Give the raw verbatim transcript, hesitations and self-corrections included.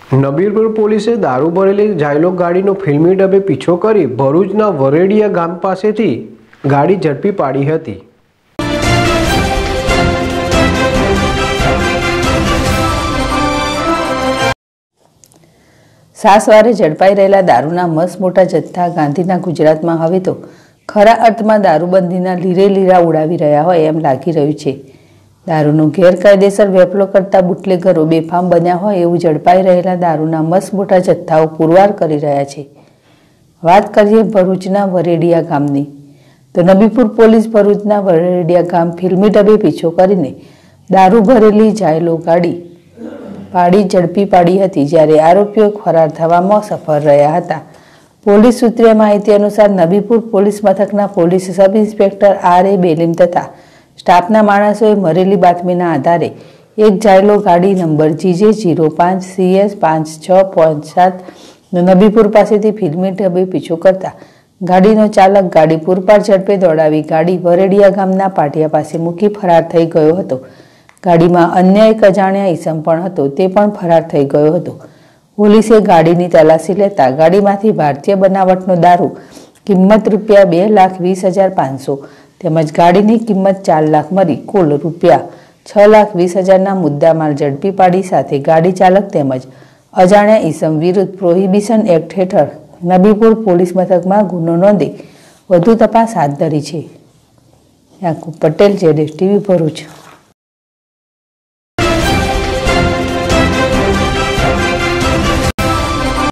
નબીપુર પોલીસે દારૂ ભરેલી ઝાયલો ગાડીનો ફિલ્મી ડબ્બે પીછો કરી ભરૂચના વરેડિયા ગામ પાસેથી ગાડી ઝડપી પાડી હતી। સાસવારે ઝડપાઈ રહેલા દારૂના મસ્ત મોટા જથ્થા ગાંધીના ગુજરાતમાં હવે તો ખરા અર્થમાં દારૂબંધીના લીરે લીરા ઉડાવી રહ્યા હોય એમ લાગી રહ્યું છે। દારૂનો ગેરકાયદેસર વેપલો કરતા બુટલેગરો બેફામ બન્યા હોય એવું ઝડપાઈ રહેલા દારૂના મસ્ત મોટા જથ્થાઓ પુરવાર કરી રહ્યા છે। વાત કરીએ ભરૂચના વરેડિયા ગામની, તો નબીપુર પોલીસ ભરૂચના વરેડિયા ગામ ફિલ્મી ડબ્બે પીછો કરીને દારૂ ભરેલી ઝાયલો ગાડી પાડી ઝડપી પાડી હતી, જ્યારે આરોપીઓ ફરાર થવામાં સફળ રહ્યા હતા। પોલીસ સૂત્રે માહિતી અનુસાર નબીપુર પોલીસ મથકના police sub inspector R A Belim તથા સ્ટાફના માણસોએ મળેલી બાતમીના આધારે એક ઝાયલો ગાડી નંબર જીજે જીરો પાંચ સીએસ પાંચ છ પાંચ સાત નબીપુર પાસેથી ફિલ્મી ડબ્બે પીછો કરતા ગાડીનો ચાલક ગાડી પૂરપાટ ઝડપે દોડાવી ગાડી વરેડિયા ગામના પાટિયા પાસે મૂકી ફરાર થઈ ગયો હતો। ગાડીમાં અન્ય એક અજાણ્યા ઈસમ પણ હતો, તે પણ ફરાર થઈ ગયો હતો। પોલીસે ગાડીની તલાશી લેતા ગાડીમાંથી ભારતીય બનાવટનો દારૂ કિંમત રૂપિયા બે લાખ વીસ હજાર પાંચસો તેમજ ગાડીની કિંમત ચાર લાખ મળી કુલ રૂપિયા છ લાખ વીસ હજારના મુદ્દામાલ ઝડપી પાડી સાથે ગાડી ચાલક તેમજ અજાણ્યા ઈસમ વિરુદ્ધ પ્રોહિબિશન એક્ટ હેઠળ નબીપુર પોલીસ મથકમાં ગુનો નોંધી વધુ તપાસ હાથ ધરી છે। યાકુબ પટેલ, જેડેશ ટીવી, ભરૂચ।